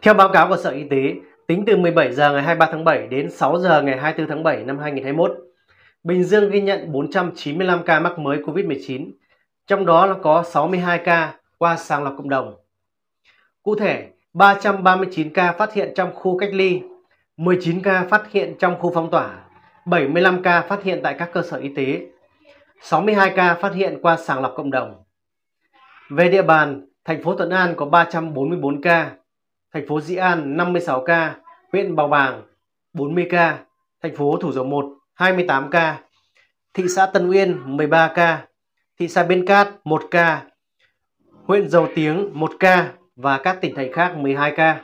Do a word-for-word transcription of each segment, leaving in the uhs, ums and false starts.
Theo báo cáo của Sở Y tế, tính từ mười bảy giờ ngày hai mươi ba tháng bảy đến sáu giờ ngày hai mươi tư tháng bảy năm hai nghìn không trăm hai mươi mốt, Bình Dương ghi nhận bốn trăm chín mươi lăm ca mắc mới Covid mười chín, trong đó là có sáu mươi hai ca qua sàng lọc cộng đồng. Cụ thể, ba trăm ba mươi chín ca phát hiện trong khu cách ly, mười chín ca phát hiện trong khu phong tỏa, bảy mươi lăm ca phát hiện tại các cơ sở y tế, sáu mươi hai ca phát hiện qua sàng lọc cộng đồng. Về địa bàn, thành phố Thuận An có ba trăm bốn mươi tư ca, thành phố Dĩ An năm mươi sáu ca, huyện Bào Bàng bốn mươi ca, thành phố Thủ Dầu Một hai mươi tám ca, thị xã Tân Uyên mười ba ca, thị xã Bến Cát một ca, huyện Dầu Tiếng một ca và các tỉnh thành khác mười hai ca.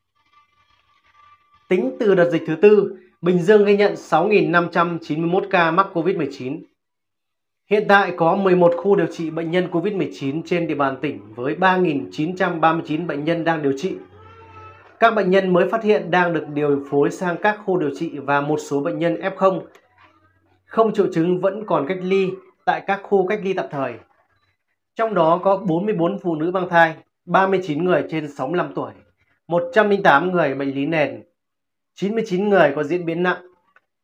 Tính từ đợt dịch thứ tư, Bình Dương ghi nhận sáu nghìn năm trăm chín mươi mốt ca mắc Covid mười chín. Hiện tại có mười một khu điều trị bệnh nhân Covid mười chín trên địa bàn tỉnh với ba nghìn chín trăm ba mươi chín bệnh nhân đang điều trị. Các bệnh nhân mới phát hiện đang được điều phối sang các khu điều trị và một số bệnh nhân ép không, không triệu chứng vẫn còn cách ly tại các khu cách ly tạm thời. Trong đó có bốn mươi tư phụ nữ mang thai, ba mươi chín người trên sáu mươi lăm tuổi, một trăm lẻ tám người bệnh lý nền, chín mươi chín người có diễn biến nặng.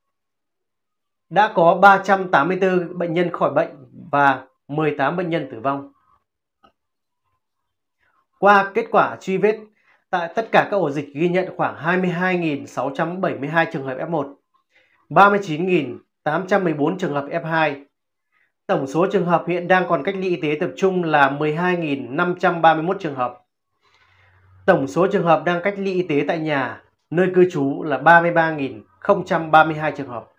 Đã có ba trăm tám mươi tư bệnh nhân khỏi bệnh và mười tám bệnh nhân tử vong. Qua kết quả truy vết, tại tất cả các ổ dịch ghi nhận khoảng hai mươi hai nghìn sáu trăm bảy mươi hai trường hợp ép một, ba mươi chín nghìn tám trăm mười bốn trường hợp ép hai. Tổng số trường hợp hiện đang còn cách ly y tế tập trung là mười hai nghìn năm trăm ba mươi mốt trường hợp. Tổng số trường hợp đang cách ly y tế tại nhà, nơi cư trú là ba mươi ba nghìn không trăm ba mươi hai trường hợp.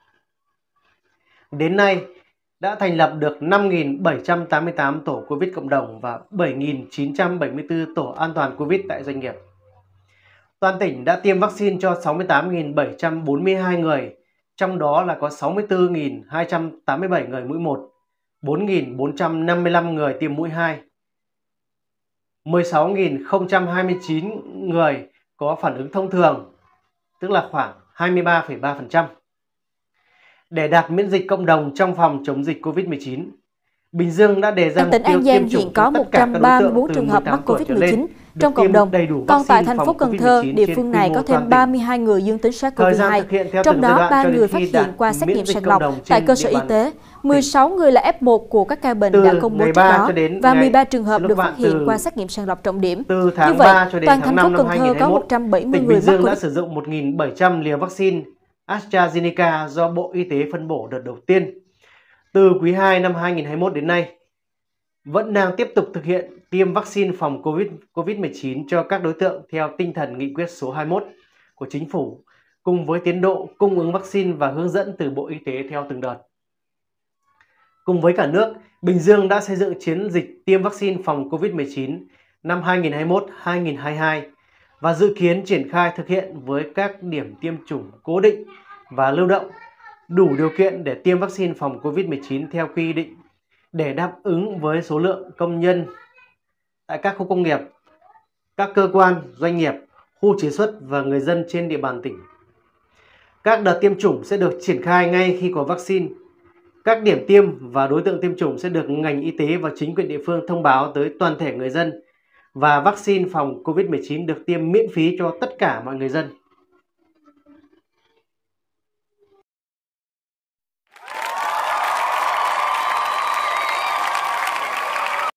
Đến nay, đã thành lập được năm nghìn bảy trăm tám mươi tám tổ Covid cộng đồng và bảy nghìn chín trăm bảy mươi tư tổ an toàn Covid tại doanh nghiệp. Toàn tỉnh đã tiêm vaccine cho sáu mươi tám nghìn bảy trăm bốn mươi hai người, trong đó là có sáu mươi tư nghìn hai trăm tám mươi bảy người mũi một, bốn nghìn bốn trăm năm mươi lăm người tiêm mũi hai, mười sáu nghìn không trăm hai mươi chín người có phản ứng thông thường, tức là khoảng hai mươi ba phẩy ba phần trăm. Để đạt miễn dịch cộng đồng trong phòng chống dịch Covid mười chín, Bình Dương đã đề ra mục tỉnh tiêu An Giang tiêm chủng hiện có một trăm ba mươi tư trường hợp mắc Covid mười chín trong cộng đồng. Còn tại thành phố Cần Thơ, địa phương này có thêm ba mươi hai người dương tính SARS-xê o vê hai, trong đó ba người phát hiện qua xét nghiệm sàng lọc tại cơ sở y tế, mười sáu người là ép một của các ca bệnh đã công bố trước đó và mười ba trường hợp được phát hiện qua xét nghiệm sàng lọc trọng điểm. Như vậy, toàn thành phố Cần Thơ có một trăm bảy mươi người mắc Covid. Covid. Đã sử dụng một nghìn bảy trăm liều vaccine AstraZeneca do Bộ Y tế phân bổ đợt đầu tiên. Từ quý hai năm hai nghìn không trăm hai mươi mốt đến nay, vẫn đang tiếp tục thực hiện tiêm vaccine phòng Covid mười chín cho các đối tượng theo tinh thần nghị quyết số hai mươi mốt của Chính phủ, cùng với tiến độ cung ứng vaccine và hướng dẫn từ Bộ Y tế theo từng đợt. Cùng với cả nước, Bình Dương đã xây dựng chiến dịch tiêm vaccine phòng Covid mười chín năm hai nghìn không trăm hai mươi mốt đến hai nghìn không trăm hai mươi hai và dự kiến triển khai thực hiện với các điểm tiêm chủng cố định và lưu động, đủ điều kiện để tiêm vaccine phòng Covid mười chín theo quy định để đáp ứng với số lượng công nhân tại các khu công nghiệp, các cơ quan, doanh nghiệp, khu chế xuất và người dân trên địa bàn tỉnh. Các đợt tiêm chủng sẽ được triển khai ngay khi có vaccine. Các điểm tiêm và đối tượng tiêm chủng sẽ được ngành y tế và chính quyền địa phương thông báo tới toàn thể người dân, và vaccine phòng Covid mười chín được tiêm miễn phí cho tất cả mọi người dân.